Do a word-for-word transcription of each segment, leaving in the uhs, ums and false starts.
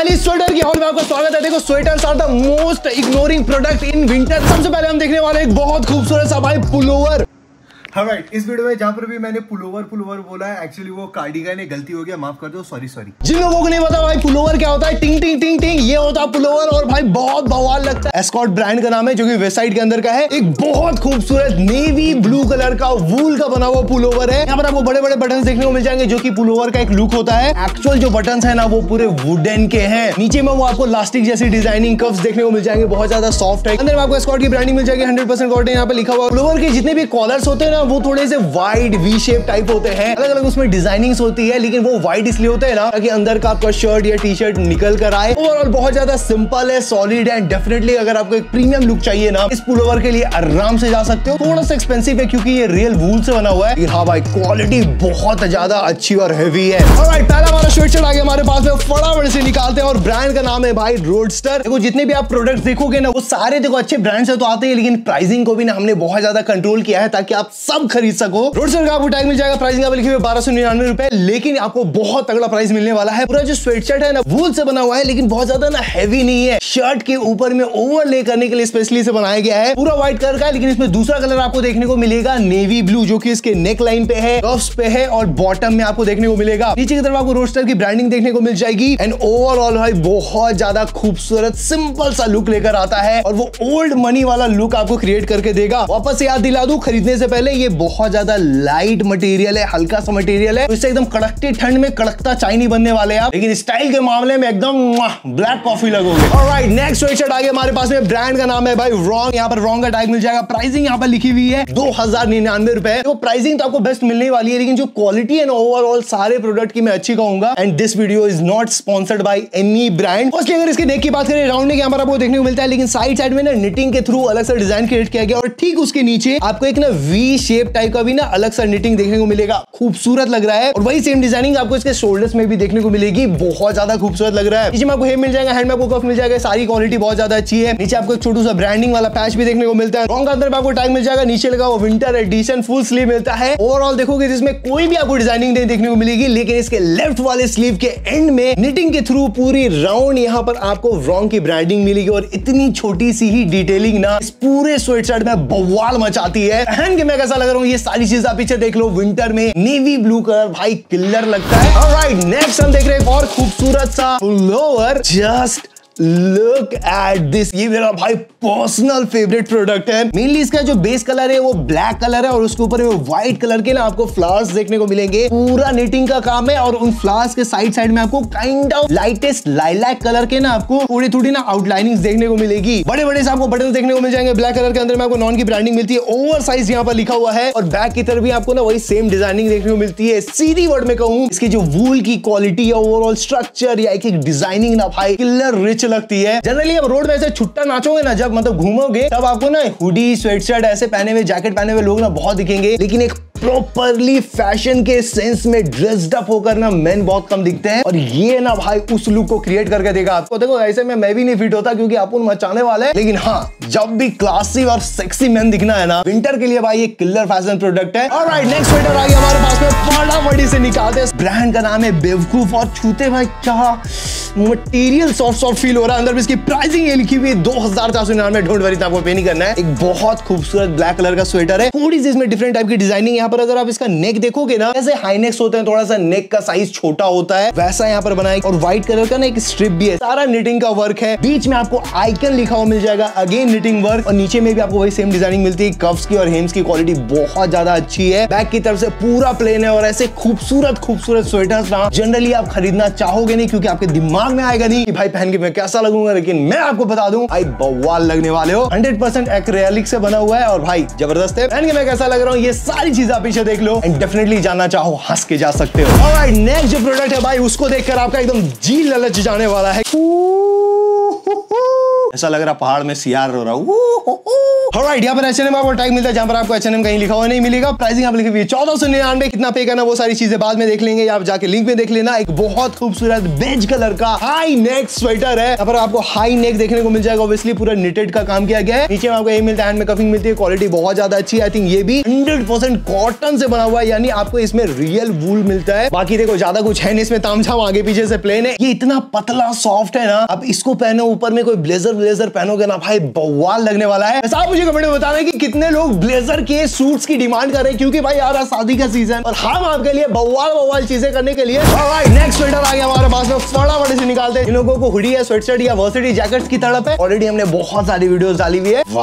Stylish sweater की hall में आपका स्वागत है। देखो sweaters are the most ignoring product in winter. सबसे पहले हम देखने वाले एक बहुत खूबसूरत सा भाई पुलोवर। हाँ राइट, इस वीडियो में जहाँ पर भी मैंने पुलोवर पुलोवर बोला है, एक्चुअली वो कार्डिगन है, गलती हो गया, माफ कर दो, सॉरी सॉरी। जिन लोगों को नहीं पता भाई पुलोवर क्या होता है, टिंग टिंग टिंग टिंग, ये होता है पुलोवर और भाई बहुत बवाल लगता है। एस्कॉर्ट ब्रांड का नाम है जो कि वेबसाइट के अंदर का है। एक बहुत खूबसूरत नेवी ब्लू कलर का वूल का बना हुआ पुलोवर है। यहाँ पर आपको बड़े बड़े बटन देखने को मिल जाएंगे जो कि पुलोवर का एक लुक होता है। एक्चुअल जो बटन है ना वो पूरे वुडन के हैं। नीचे में वो आपको लास्टिक जैसी डिजाइनिंग कफ्स देखने को मिल जाएंगे, बहुत ज्यादा सॉफ्ट है। अंदर में आपको एस्कॉर्ट की ब्रांडिंग मिल जाएगी, हंड्रेड परसेंट कॉटन यहाँ पे लिखा हुआ। पुलोवर के जितने भी कॉलर्स होते हैं ना वो थोड़े से वाइड वी शेप टाइप होते हैं। अलग अलग उसमें डिजाइनिंग्स होती है, लेकिन वो वाइड इसलिए होते हैं ना ताकि अंदर का आपका शर्ट या टी शर्ट निकल कर आए। ओवरऑल बहुत ज्यादा सिंपल है, सॉलिड है। डेफिनेटली अगर आपको एक प्रीमियम लुक चाहिए ना, इस पुलोवर के लिए आराम से जा सकते हो। थोड़ा सा एक्सपेंसिव है क्योंकि ये रियल वूल से बना हुआ है, हाँ भाई क्वालिटी बहुत ज्यादा अच्छी और हेवी है। ऑलराइट, पहला हमारा स्वेटशर्ट आ गया हमारे पास में, फटाफट से निकालते हैं और ब्रांड का नाम है भाई रोडस्टर। देखो जितने भी आप प्रोडक्ट्स देखोगे ना वो सारे देखो अच्छे ब्रांड से तो आते हैं, लेकिन प्राइसिंग को भी ना हमने बहुत ज्यादा कंट्रोल किया है ताकि आप सब खरीद सको। रोडस्टर का आपको टैग मिल जाएगा, प्राइसिंग आप लिखे हुए बारह सौ निन्यानवे रुपए, लेकिन आपको बहुत तगड़ा प्राइस मिलने वाला है। पूरा जो स्वेटशर्ट है ना वूल से बना हुआ है, लेकिन बहुत ज्यादा ना हैवी नहीं है। शर्ट के ऊपर में ओवरले करने के लिए स्पेशली से बनाया गया है। पूरा व्हाइट कलर का है, लेकिन इसमें दूसरा कलर आपको देखने को मिलेगा नेवी ब्लू, जो कि इसके नेक लाइन पे है, कफ्स पे है और बॉटम में आपको देखने को मिलेगा। नीचे की तरफ आपको रोडस्टर की ब्रांडिंग देखने को मिल जाएगी। एंड ओवरऑल भाई बहुत ज्यादा खूबसूरत सिंपल सा लुक लेकर आता है और वो ओल्ड मनी वाला लुक आपको क्रिएट करके देगा। वापस से याद दिला दूं, खरीदने से पहले ये बहुत ज्यादा लाइट मटेरियल है, हल्का सा मटेरियल है, तो इससे एकदम कड़कती ठंड में कड़कता चाय नहीं बनने वाले आप, लेकिन स्टाइल के मामले में एकदम ब्लैक कॉफी लगोगे। ऑलराइट, नेक्स्ट स्वेटशर्ट आ गया हमारे पास में। ब्रांड का नाम है भाई रॉन्ग। यहाँ पर रॉन्ग का टैग मिल जाएगा, प्राइसिंग यहाँ पर लिखी हुई है दो हजार निन्यानवे रुपए। तो प्राइसिंग तो आपको बेस्ट मिलने वाली है, लेकिन जो क्वालिटी है ना ओवरऑल सारे प्रोडक्ट की मैं अच्छी कहूंगा। And this video is not sponsored by any brand. Firstly अगर इसके नेक की बात करें, राउंड नेक यहाँ पर आपको देखने को मिलता है, लेकिन साइड साइड में ना निटिंग के थ्रू अलग सा डिजाइन क्रिएट किया गया और ठीक उसके नीचे आपको एक ना वी शेप टाइप का भी ना अलग सा निटिंग देखने को मिलेगा। खूबसूरत लग रहा है और वही सेम डिजाइनिंग आपको इसके शोल्डर्स में भी देखने को मिलेगी, बहुत ज्यादा खूबसूरत लग रहा है। नीचे में आपको हेम मिल जाएगा, हैंड में आपको कफ मिल जाएगा, सारी क्वालिटी बहुत ज्यादा अच्छी है। नीचे आपको एक छोटा सा ब्रांडिंग वाला पैच भी देखने को मिलता है। रॉन्ग का अंदर आपको टैग मिल जाएगा, नीचे लगा वो विंटर एडिशन फुल स्लीव मिलता है। ओवरऑल देखोगे जिसमें कोई भी आपको डिजाइनिंग नहीं देखने को मिलेगी, लेकिन इसके लेफ्ट वाले स्लीव के एंड में निटिंग के थ्रू पूरी राउंड यहाँ पर आपको रॉन्ग की ब्रांडिंग मिलेगी और इतनी छोटी सी ही डिटेलिंग ना इस पूरे स्वेटशर्ट में बवाल मचाती है। पहन के मैं कैसा लग रहा हूँ ये सारी चीज आप पीछे देख लो। विंटर में नेवी ब्लू कलर भाई किलर लगता है। ऑलराइट, नेक्स्ट हम देख रहे हैं और खूबसूरत सा pullover. Just look at this, ये मेरा भाई पर्सनल फेवरेट प्रोडक्ट है। मेनली इसका जो बेस कलर है वो ब्लैक कलर है और उसके ऊपर वो व्हाइट कलर के ना आपको फ्लावर्स देखने को मिलेंगे। पूरा निटिंग का काम है और उन फ्लावर्स के साइड साइड में आपको kind of lightest lilac colour के ना आपको थोड़ी थोड़ी ना आउटलाइनिंग देखने को मिलेगी। बड़े बड़े से आपको बटन देखने को मिल जाएंगे ब्लैक कलर के अंदर में। आपको नॉन की ब्रांडिंग मिलती है, ओवर साइज यहाँ पर लिखा हुआ है और बैक की तरफ भी आपको ना वही सेम डिजाइनिंग देखने को मिलती है। सीधी वर्ड में कहूँ, इसकी जो वूल की क्वालिटी या ओवरऑल स्ट्रक्चर या एक एक डिजाइनिंग ना भाई किलर रिच लगती है। जनरली अब रोड में ऐसे छुट्टा नाचोगे ना, जब मतलब घूमोगे तब आपको ना हुडी स्वेटशर्ट ऐसे पहने हुए जैकेट पहने हुए लोग ना बहुत दिखेंगे, लेकिन एक प्रॉपरली फैशन के सेंस में ड्रेस्ड अप होकर ना मेन बहुत कम दिखते हैं और ये ना भाई उस लुक को क्रिएट करके देगा आपको। देखो ऐसे में मैं भी नहीं फिट होता क्योंकि अपन मचाने वाले हैं, लेकिन हाँ जब भी क्लासी और सेक्सी मैन दिखना है ना विंटर के लिए भाई ये किलर फैशन प्रोडक्ट है। ऑलराइट, नेक्स्ट स्वेटर आ गया हमारे पास में, फटाफट से निकालते हैं। ब्रांड का नाम है बेवकूफ और छूते भाई क्या मटेरियल सॉफ्ट सॉफ्ट फील हो रहा है। अंदर इसकी प्राइसिंग ये लिखी हुई है दो हजार चार सौ निन्यानवे। डोंट वरी, आपको पे नहीं करना है। एक बहुत खूबसूरत ब्लैक कलर का स्वेटर है, थोड़ी सी इसमें डिफरेंट टाइप की डिजाइनिंग। यहाँ पर अगर आप इसका नेक देखोगे ना, जैसे हाई नेक्स होते हैं, थोड़ा सा नेक का साइज छोटा होता है, वैसा यहाँ पर बनाया और व्हाइट कलर का ना एक स्ट्रिप भी है। सारा निटिंग का वर्क है। बीच में आपको आइकन लिखा हुआ मिल जाएगा, अगेन निटिंग वर्क, और नीचे में भी आपको वही सेम डिजाइनिंग मिलती है। कफ्स की और हेम्स की क्वालिटी बहुत ज्यादा अच्छी है। बैक की तरफ से पूरा प्लेन है और ऐसे खूबसूरत खूबसूरत स्वेटर्स ना जनरली आप खरीदना चाहोगे नहीं क्योंकि आपके दिमाग में आएगा नहीं कि भाई पहन के मैं कैसा लगूंगा, लेकिन मैं आपको बता दूं भाई बवाल लगने वाले हो। हंड्रेड परसेंट एक्रेलिक से बना हुआ है और भाई जबरदस्त है। पहन के मैं कैसा लग रहा हूँ ये सारी चीज आप पीछे देख लो एंड डेफिनेटली जानना चाहो हंस के जा सकते हो। ऑलराइट, नेक्स्ट जो प्रोडक्ट है भाई उसको देखकर आपका एकदम जी ललच जाने वाला है। ऐसा लग रहा पहाड़ में सियार रो रहा हूँ। ऑलराइट, यहाँ पर एच एंड एम आपको टैग मिलता है, जहाँ पर आपको एच एंड एम कहीं लिखा हुआ नहीं मिलेगा। प्राइसिंग आप लिखी हुई है चौदह सौ निन्यानवे। कितना पे करना वो सारी चीजें बाद में देख लेंगे, आप जाके लिंक में देख लेना। एक बहुत खूबसूरत बेज कलर का हाई नेक स्वेटर है। यहाँ पर आपको हाई नेक देखने को मिल जाएगा, ऑब्वियसली पूरा निटेड का काम किया गया है। नीचे में आपको ये मिलता है, हैंड में कफिंग मिलती है, क्वालिटी बहुत ज्यादा अच्छी है। आई थिंक ये भी हंड्रेड परसेंट कॉटन से बना हुआ है, यानी आपको इसमें रियल वूल मिलता है। बाकी देखो ज्यादा कुछ है नहीं इसमें, तामझाम आगे पीछे से प्लेन है। ये इतना पतला सॉफ्ट है ना, आप इसको पहनो, ऊपर में कोई ब्लेजर ब्लेजर पहनोगे ना भाई, बवाल लगने वाला है। आप मुझे कमेंट में बताना कि कितने लोग ब्लेजर के सूट्स की डिमांड कर रहे हैं, क्योंकि भाई आ रहा शादी का सीजन और हम आपके लिए बवाल बवाल चीजें करने के लिए। ऑलराइट, नेक्स्ट स्वेटर आ गया हमारे पास में, फटाफट से निकालते हैं। इन लोगों को हुडी या स्वेटशर्ट या वर्सिटी जैकेट्स की तड़प है, ऑलरेडी हमने बहुत सारी वीडियोस डाली हुई है।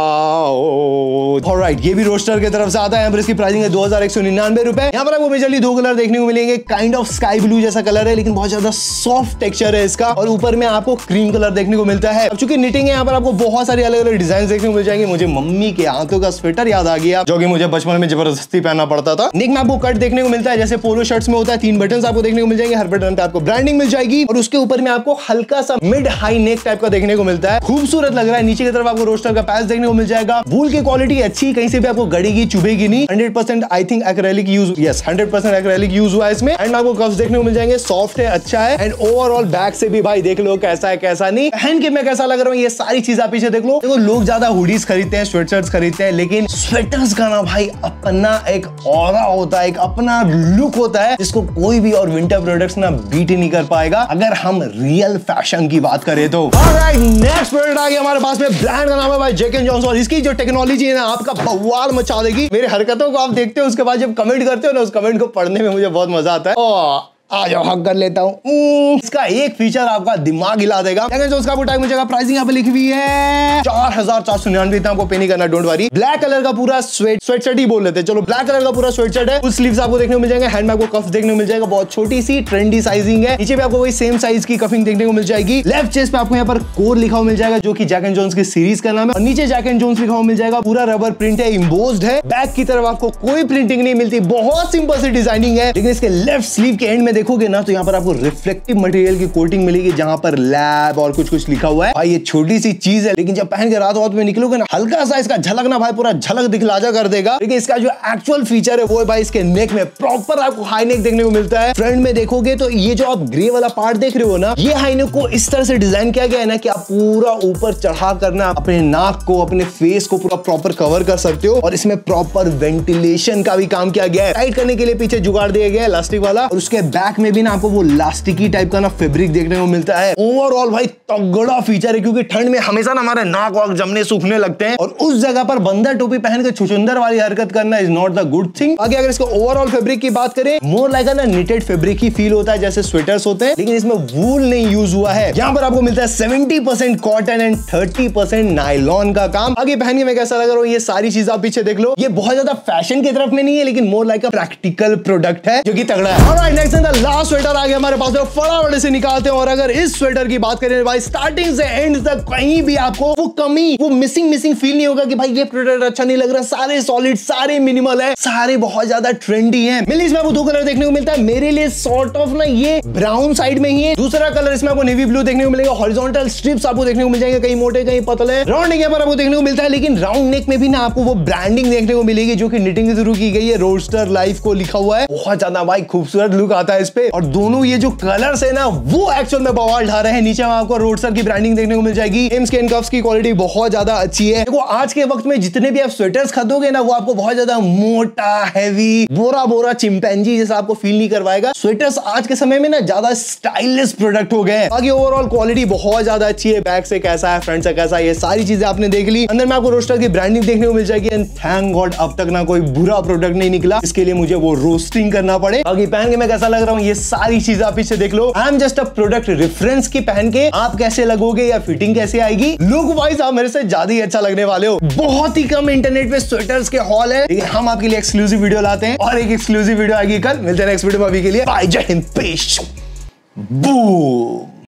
वाओ, ऑलराइट, ये भी रोस्टर की तरफ से आता है। यहाँ पर इसकी प्राइसिंग है दो हजार एक सौ निन्यानवे रुपए। यहाँ पर आपको मेजरली दो कलर देखने को मिलेंगे। काइंड ऑफ स्काई ब्लू जैसा कलर है, लेकिन बहुत ज्यादा सॉफ्ट टेक्सचर है इसका, और ऊपर में आपको क्रीम कलर देखने को मिलता है। अब चूंकि निटिंग है, यहाँ पर आपको बहुत सारी अलग अलग डिजाइन देखने को मिल जाएंगे। मुझे मम्मी के हाथों का स्वेटर याद आ गया, जो कि मुझे बचपन में जबरदस्ती पहनना पड़ता था। नेक में आपको कट देखने को मिलता है, जैसे पोलो शर्ट्स में होता है। तीन बटन आपको देखने को मिल जाएंगे, हर बटन पे आपको ब्रांडिंग मिल जाएगी, और उसके ऊपर में आपको हल्का सा मिड हाई नेक टाइप का देखने को मिलता है। खूबसूरत लग रहा है। नीचे की तरफ आपको रोस्टर का पैच देखने को मिल जाएगा। वूल की क्वालिटी अच्छी, कहीं से भी आपको गड़ेगी चुभेगी नहीं। Hundred percent I think acrylic use, yes hundred percent acrylic use हुआ है इसमें। एंड आपको कफ्स देखने को मिल जाएंगे, सॉफ्ट है, अच्छा है। एंड ओवरऑल बैक से भी भाई देख लो कैसा है कैसा नहीं, पहन के मैं कैसा लग रहा हूँ, ये सारी चीज आप पीछे देख लो। देखो लोग ज्यादा हुडीज खरीदते हैं, स्वेटशर्ट्स खरीदते हैं, लेकिन स्वेटर्स का ना भाई अपना एक ऑरा होता है, एक अपना लुक होता है, जिसको कोई भी और विंटर प्रोडक्ट्स ना बीट ही नहीं कर पाएगा, अगर हम रियल फैशन की बात करें तो। ऑलराइट, नेक्स्ट प्रोडक्ट आ गया हमारे पास में। ब्रांड का नाम है भाई जैक एंड जॉन्स, और इसकी जो टेक्नोलॉजी है ना, आपका बवाल मचा देगी। मेरे हरकतों को आप देखते हो, उसके बाद जब कमेंट करते हो ना, उस कमेंट को पढ़ने में मुझे बहुत मजा आता है। ओ, आ जाओ, हक कर लेता हूँ। इसका एक फीचर आपका दिमाग हिला देगा। जो उसका टैग मिल जाएगा, प्राइसिंग यहाँ पे लिखी हुई है चार हजार चार सौ निन्यानवे। इतना आपको पे नहीं करना, डोंट वरी। ब्लैक कलर का पूरा स्वेट स्वेटशर्ट ही बोल लेते हैं, चलो ब्लैक कलर का पूरा स्वेटशर्ट है। उस स्लीव्स आपको देखने को मिल जाएंगे। हैंड में आपको कफ देखने को मिल जाएगा, बहुत छोटी सी ट्रेंडी साइजिंग है। नीचे पे आपको वही सेम साइज की कफिंग देखने को मिल जाएगी। लेफ्ट चेस्ट पे आपको यहाँ पर कोर लिखा हुआ मिल जाएगा, जो कि जैक एंड जोन्स की सीरीज का नाम है, और नीचे जैक एंड जोन्स लिखा हुआ मिल जाएगा। पूरा रबर प्रिंट है, इम्बोज्ड है। बैक की तरफ आपको कोई प्रिंटिंग नहीं मिलती, बहुत सिंपल सी डिजाइनिंग है। लेकिन इसके लेफ्ट स्लीव के एंड में देखोगे ना, तो यहाँ पर आपको रिफ्लेक्टिव मटेरियल की कोटिंग मिलेगी, जहां पर लैब और कुछ कुछ लिखा हुआ है। भाई ये छोटी सी चीज है, लेकिन जब पहन के रात रात में निकलोगे ना, हल्का सा इसका झलक ना भाई पूरा झलक दिखलाजा कर देगा। लेकिन इसका जो एक्चुअल फीचर है वो है भाई इसके नेक में प्रॉपर आपको हाई नेक देखने को मिलता है। फ्रंट में देखोगे तो ये जो आप ग्रे वाला पार्ट देख रहे हो ना, ये हाई नेक को इस तरह से डिजाइन किया गया है ना, कि आप पूरा ऊपर चढ़ा करना अपने नाक को, अपने फेस को पूरा प्रॉपर कवर कर सकते हो। और इसमें प्रॉपर वेंटिलेशन का भी काम किया गया है। टाइट करने के लिए पीछे जुगाड़ दिया गया है इलास्टिक वाला, और उसके बैक में भी ना आपको वो इलास्टिकी टाइप का ना फैब्रिक देखने को मिलता है। ओवरऑल भाई तगड़ा फीचर है, क्योंकि ठंड में हमेशा ना हमारे नाक वाक जमने सूखने लगते हैं, और उस जगह पर बंदर टोपी पहन के छुछुंदर वाली हरकत करना is not the good thing. आगे अगर इसको ओवरऑल फैब्रिक की बात करें, मोर लाइक ना निटेड फैब्रिक ही फील होता है, जैसे स्वेटर्स होते हैं, लेकिन इसमें वूल नहीं यूज हुआ है। यहाँ पर आपको मिलता है seventy percent cotton and thirty percent nylon का काम। आगे पहन के मैं कैसा लग रहा हूँ, ये सारी चीज आप पीछे देख लो। ये बहुत ज्यादा फैशन की तरफ में नहीं है, लेकिन more like a practical product है, जो कि तगड़ा है। Alright, next and the last sweater आ गया हमारे पास, फटाफट से निकालते हैं। और अगर इस स्वेटर की बात करें भाई, स्टार्टिंग से एंड तक कहीं भी आपको वो कमी, वो मिसिंग मिसिंग फील नहीं होगा कि भाई ये प्रोडक्ट अच्छा नहीं लग रहा। सारे सॉलिड, सारे मिनिमल है, सारे बहुत ज्यादा ट्रेंडी हैं। मिली इसमें आपको दो कलर देखने को मिलता है। मेरे लिए सॉर्ट ऑफ ना ये ब्राउन साइड में ही है। दूसरा कलर इसमें आपको नेवी ब्लू देखने को मिलेगा। हॉरिजॉन्टल स्ट्रिप्स आपको देखने को मिल जाएंगे, कहीं मोटे कहीं पतले। राउंड नेक पर आपको देखने को मिलता है, लेकिन राउंड नेक में भी ना आपको वो ब्रांडिंग देखने को मिलेगी, जो कि निटिंग के थ्रू की गई है। रोस्टर लाइफ को लिखा हुआ है। बहुत ज्यादा भाई खूबसूरत लुक आता है इस पे, और दोनों ये जो कलर्स है ना, वो एक्चुअल में बवाल ढा रहे हैं। नीचे में आपको रोडस्टर की ब्रांडिंग देखने को मिल जाएगी। एम स्किन कफ्स की क्वालिटी बहुत ज्यादा अच्छी है। देखो आज के वक्त में जितने भी आप स्वेटर्स खरीदोगे ना, वो आपको बहुत ज्यादा मोटा, हैवी, बोरा बोरा चिंपैंजी जैसा आपको फील नहीं करवाएगा। स्वेटर्स आज के समय में ना ज्यादा स्टाइलिश प्रोडक्ट हो गए हैं। बाकी ओवरऑल क्वालिटी बहुत ज्यादा अच्छी है। बैक से कैसा है, फ्रंट से कैसा है, ये सारी चीजें आपने देख ली। अंदर में आपको रोस्टर की ब्रांडिंग देखने को मिल जाएगी। एंड थैंक गॉड अब तक ना कोई बुरा प्रोडक्ट नहीं निकला, इसके लिए मुझे वो रोस्टिंग करना पड़े। बाकी पहन के मैं कैसा लग रहा हूँ, ये सारी चीजें आप पीछे देख लो। I am just a product reference की, पहन के आप कैसे लगोगे या फिटिंग कैसे आएगी, लुक वाइज आप मेरे से ज्यादा ही अच्छा लगने वाले हो। बहुत ही कम इंटरनेट पे स्वेटर्स के हॉल है, लेकिन हम आपके लिए एक्सक्लूसिव वीडियो लाते हैं, और एक एक्सक्लूसिव वीडियो आएगी कल। मिलते हैं नेक्स्ट वीडियो में, अभी के लिए बाय, जय हिंद, पीस, बू।